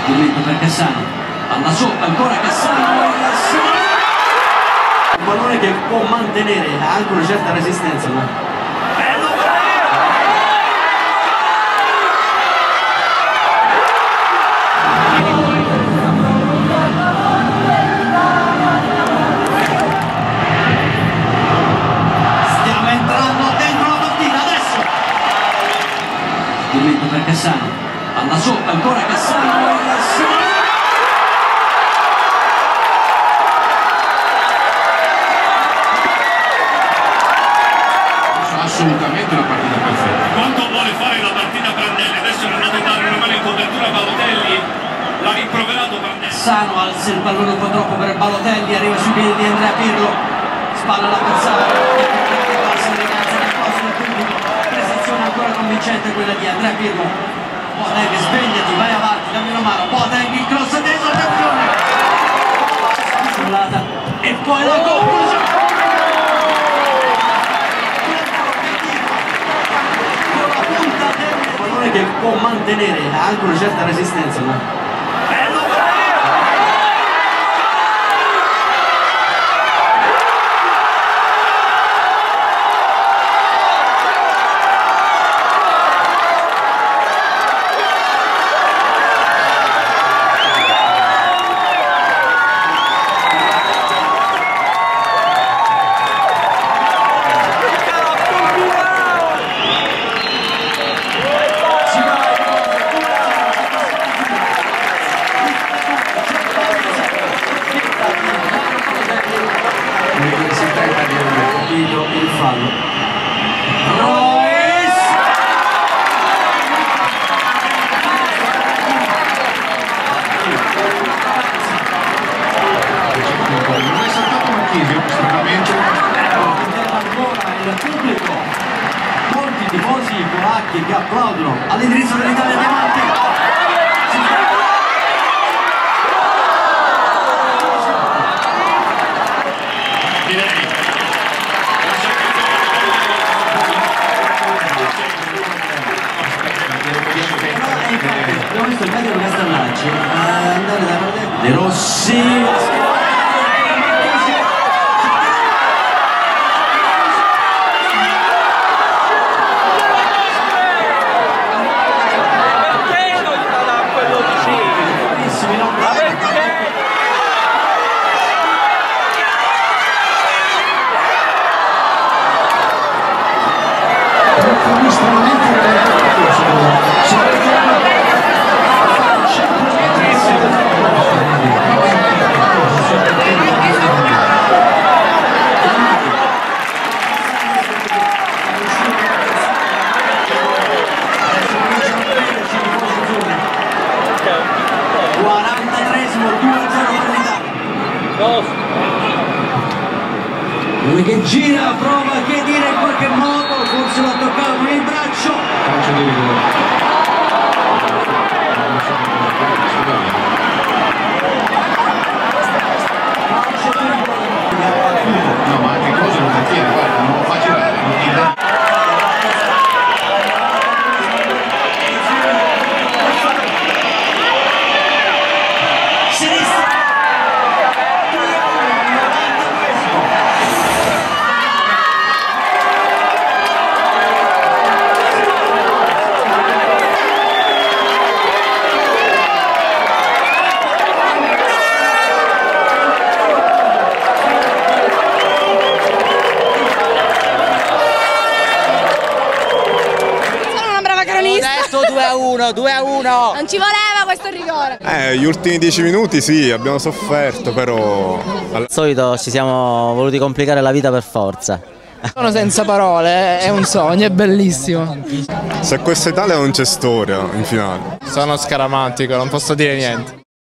Sgomento per Cassano, palla sopra, ancora Cassano, un pallone che può mantenere anche una certa resistenza, no? Stiamo entrando dentro la partita adesso. Sgomento per Cassano, palla sopra, ancora Cassano, assolutamente una partita perfetta. Quando vuole fare la partita Prandelli, adesso è andato a dare una mano in copertura a Balotelli, l'ha rimproverato Prandelli. Cassano alza il pallone un po' troppo per Balotelli, arriva sui piedi di Andrea Pirlo, spalla l'avversario, che passa e ragazza nel posto del pubblico, prestazione ancora convincente quella di Andrea Pirlo. Boateng, svegliati, vai avanti, dammi una mano, Boateng, il cross dentro, attenzione! E poi la conclusione! Che può mantenere anche una certa resistenza, no? Il fallo. Royce! Non è saltato Marchisio, stranamente. Ancora il pubblico, molti tifosi polacchi che applaudono all'indirizzo dell'Italia Diamanti. Abbiamo visto il medio di Castellacci andare da De Rossi. Che gira, prova, che dire in qualche modo, forse l'ha toccato con il braccio. Calcio di rigore. No, ma che cosa non tiene, guarda, non lo faccio detto 2-1, 2-1. Non ci voleva questo rigore. Gli ultimi 10 minuti sì, abbiamo sofferto, però Al solito ci siamo voluti complicare la vita per forza. Sono senza parole, è un sogno, è bellissimo. se a questa Italia non c'è storia in finale. Sono scaramantico, non posso dire niente.